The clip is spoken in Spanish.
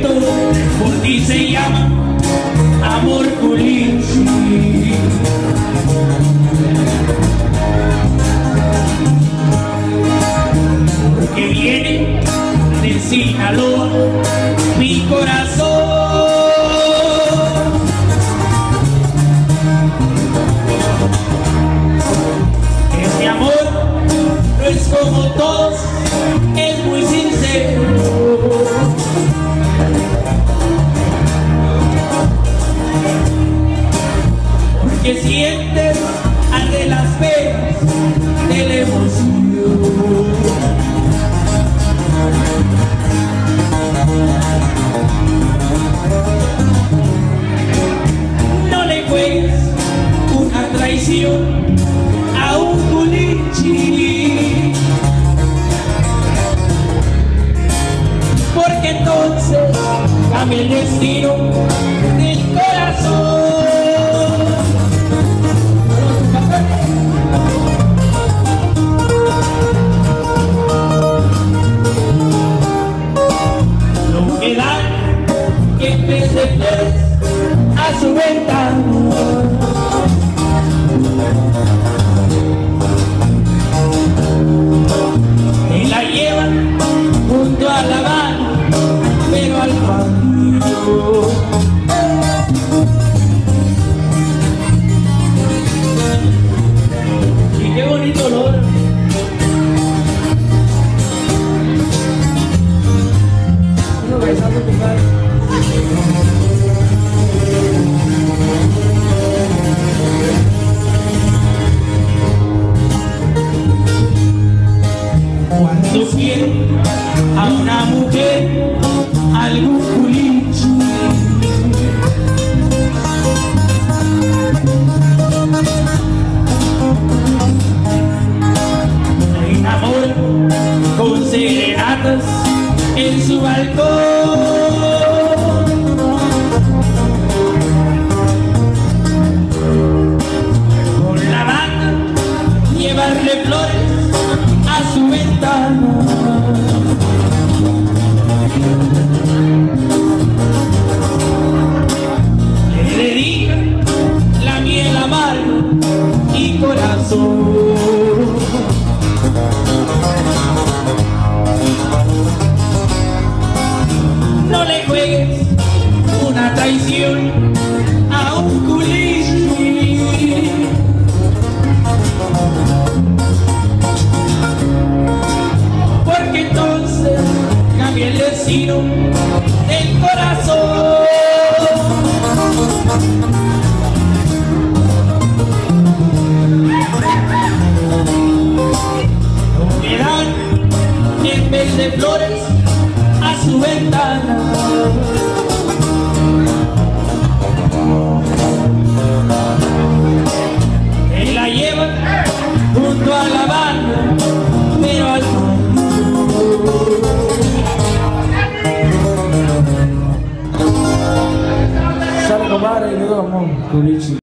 por ti se llama amor culichi. Porque viene de Sinaloa mi corazón. Este amor no es como todos, es muy sincero. Porque sientes arde las venas de la emoción. No le juegues una traición a un culichi, porque entonces cambia el destino del corazón. Lo que da que en vez de flores a su ventana y la llevan junto a la mano, pero al patio. Y qué bonito olor. Uno besando tu padre. Cuando quiero a una mujer algún culichi, me enamoro con serenatas en su balcón. Con la banda llevarle flores a su ventana. Le dedica la miel amarga y corazón. No le juegues una traición a un culichi, porque entonces cambia el destino del corazón. No le dan en vez de flores a su ventana. Que la llevan junto a la banda, pero al Sale compadre y le damos culichi.